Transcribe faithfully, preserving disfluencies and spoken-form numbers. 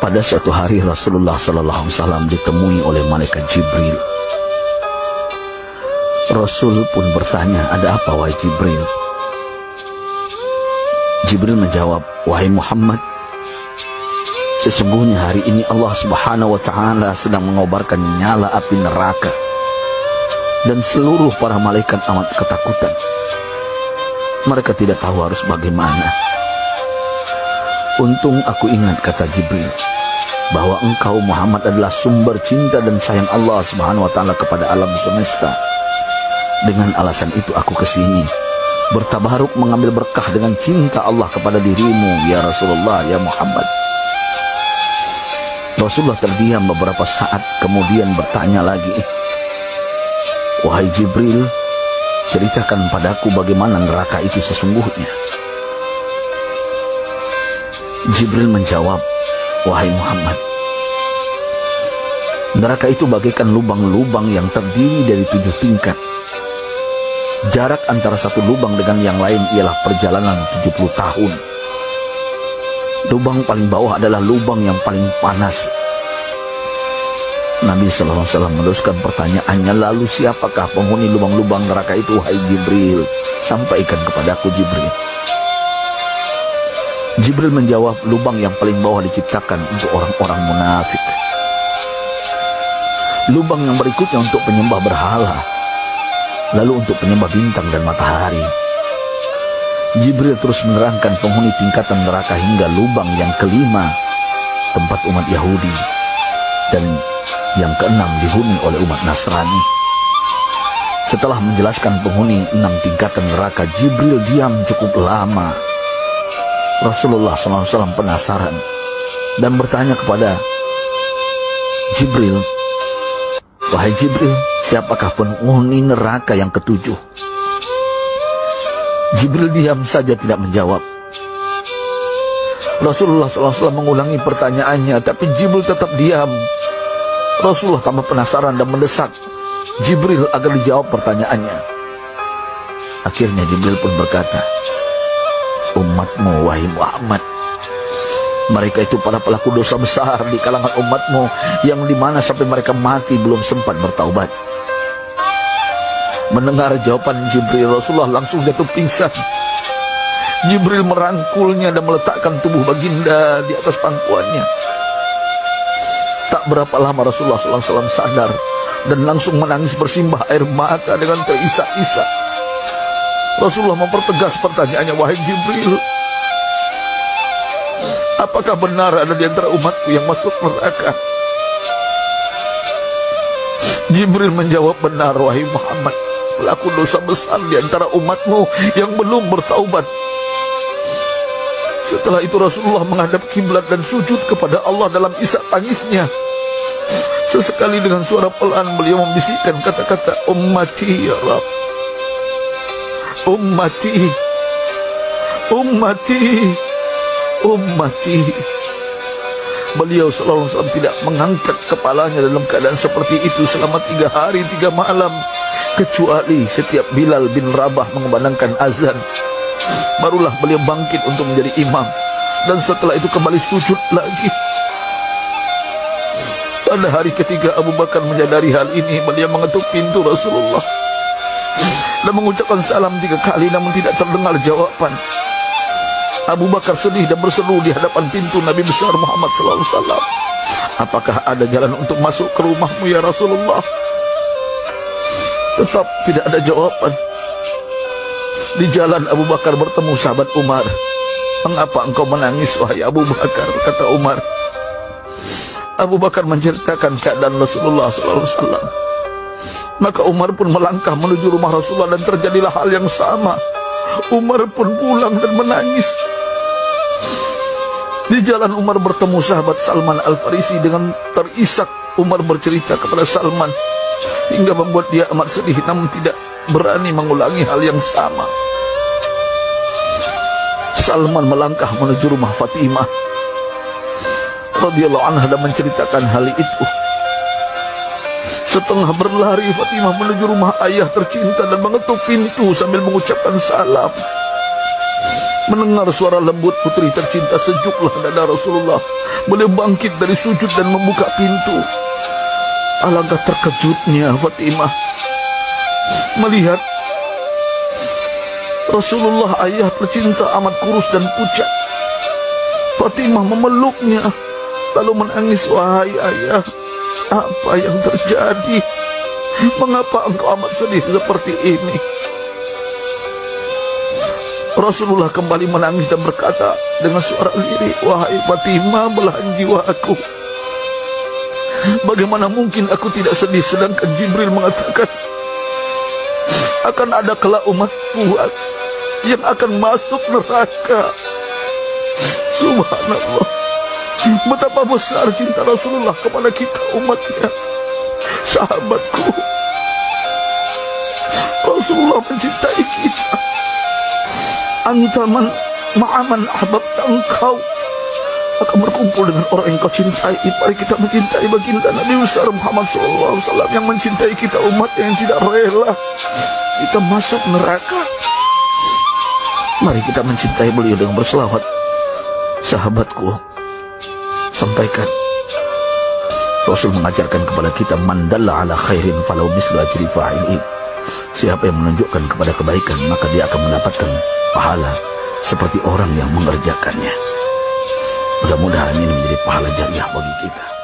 Pada suatu hari Rasulullah sallallahu alaihi wasallam ditemui oleh malaikat Jibril. Rasul pun bertanya, "Ada apa wahai Jibril?" Jibril menjawab, "Wahai Muhammad, sesungguhnya hari ini Allah Subhanahu wa Ta'ala sedang mengobarkan nyala api neraka, dan seluruh para malaikat amat ketakutan. Mereka tidak tahu harus bagaimana. Untung aku ingat," kata Jibril, "bahwa engkau Muhammad adalah sumber cinta dan sayang Allah Subhanahu wa Ta'ala kepada alam semesta. Dengan alasan itu aku kesini, bertabaruk mengambil berkah dengan cinta Allah kepada dirimu, ya Rasulullah, ya Muhammad." Rasulullah terdiam beberapa saat, kemudian bertanya lagi, "Wahai Jibril, ceritakan padaku bagaimana neraka itu sesungguhnya." Jibril menjawab, "Wahai Muhammad, neraka itu bagaikan lubang-lubang yang terdiri dari tujuh tingkat. Jarak antara satu lubang dengan yang lain ialah perjalanan tujuh puluh tahun. Lubang paling bawah adalah lubang yang paling panas." Nabi sallallahu alaihi wasallam meneruskan pertanyaannya, "Lalu siapakah penghuni lubang-lubang neraka itu, wahai Jibril? Sampaikan kepadaku, Jibril." Jibril menjawab, "Lubang yang paling bawah diciptakan untuk orang-orang munafik. Lubang yang berikutnya untuk penyembah berhala, lalu untuk penyembah bintang dan matahari." Jibril terus menerangkan penghuni tingkatan neraka hingga lubang yang kelima, tempat umat Yahudi, dan yang keenam dihuni oleh umat Nasrani. Setelah menjelaskan penghuni enam tingkatan neraka, Jibril diam cukup lama. Rasulullah sallallahu alaihi wasallam penasaran dan bertanya kepada Jibril, "Wahai Jibril, siapakah penghuni neraka yang ketujuh?" Jibril diam saja tidak menjawab. Rasulullah sallallahu alaihi wasallam mengulangi pertanyaannya, tapi Jibril tetap diam. Rasulullah tambah penasaran dan mendesak Jibril agar dijawab pertanyaannya. Akhirnya Jibril pun berkata, "Umatmu, wahai Muhammad, mereka itu para pelaku dosa besar di kalangan umatmu, yang dimana sampai mereka mati belum sempat bertaubat." Mendengar jawaban Jibril, Rasulullah langsung jatuh pingsan. Jibril merangkulnya dan meletakkan tubuh baginda di atas pangkuannya. Tak berapa lama Rasulullah sallallahu alaihi wasallam sadar dan langsung menangis bersimbah air mata dengan terisak-isak. Rasulullah mempertegas pertanyaannya, "Wahai Jibril, apakah benar ada di antara umatku yang masuk neraka?" Jibril menjawab, "Benar, wahai Muhammad, pelaku dosa besar di antara umatmu yang belum bertaubat." Setelah itu Rasulullah menghadap kiblat dan sujud kepada Allah dalam isak tangisnya. Sesekali dengan suara pelan beliau membisikkan kata-kata, "Ummati ya Rabb, ummati, ummati, ummati." Beliau sallallahu alaihi wasallam tidak mengangkat kepalanya dalam keadaan seperti itu selama tiga hari tiga malam, kecuali setiap Bilal bin Rabah mengumandangkan azan, barulah beliau bangkit untuk menjadi imam, dan setelah itu kembali sujud lagi. Pada hari ketiga Abu Bakar menyadari hal ini, beliau mengetuk pintu Rasulullah dan mengucapkan salam tiga kali, namun tidak terdengar jawaban. Abu Bakar sedih dan berseru di hadapan pintu Nabi besar Muhammad sallallahu alaihi wasallam, "Apakah ada jalan untuk masuk ke rumahmu ya Rasulullah?" Tetap tidak ada jawaban. Di jalan Abu Bakar bertemu sahabat Umar. "Mengapa engkau menangis, wahai Abu Bakar?" kata Umar. Abu Bakar menceritakan keadaan Rasulullah sallallahu alaihi wasallam. Maka Umar pun melangkah menuju rumah Rasulullah dan terjadilah hal yang sama. Umar pun pulang dan menangis. Di jalan Umar bertemu sahabat Salman Al-Farisi. Dengan terisak Umar bercerita kepada Salman hingga membuat dia amat sedih, namun tidak berani mengulangi hal yang sama. Salman melangkah menuju rumah Fatimah radhiyallahu anha dan menceritakan hal itu. Setengah berlari Fatimah menuju rumah ayah tercinta dan mengetuk pintu sambil mengucapkan salam. Mendengar suara lembut putri tercinta, sejuklah dada Rasulullah. Beliau bangkit dari sujud dan membuka pintu. Alangkah terkejutnya Fatimah melihat Rasulullah, ayah tercinta, amat kurus dan pucat. Fatimah memeluknya lalu menangis. Wahai ayah, apa yang terjadi? Mengapa engkau amat sedih seperti ini? Rasulullah kembali menangis dan berkata dengan suara lirih, wahai Fatimah, belahan jiwaku, bagaimana mungkin aku tidak sedih sedangkan Jibril mengatakan akan ada kelak umatku yang akan masuk neraka. Subhanallah, betapa besar cinta Rasulullah kepada kita umatnya. Sahabatku, Rasulullah mencintai kita. Antaman ma'aman ahbabta, engkau akan berkumpul dengan orang yang kau cintai. Mari kita mencintai baginda Nabi besar Muhammad shallallahu alaihi wasallam yang mencintai kita umat yang tidak rela kita masuk neraka. Mari kita mencintai beliau dengan berselawat. Sahabatku, sampaikan, Rasul mengajarkan kepada kita, man dalla ala khairin falau mislu ajri fa'ili. Siapa yang menunjukkan kepada kebaikan, maka dia akan mendapatkan pahala seperti orang yang mengerjakannya. Mudah-mudahan ini menjadi pahala jariah bagi kita.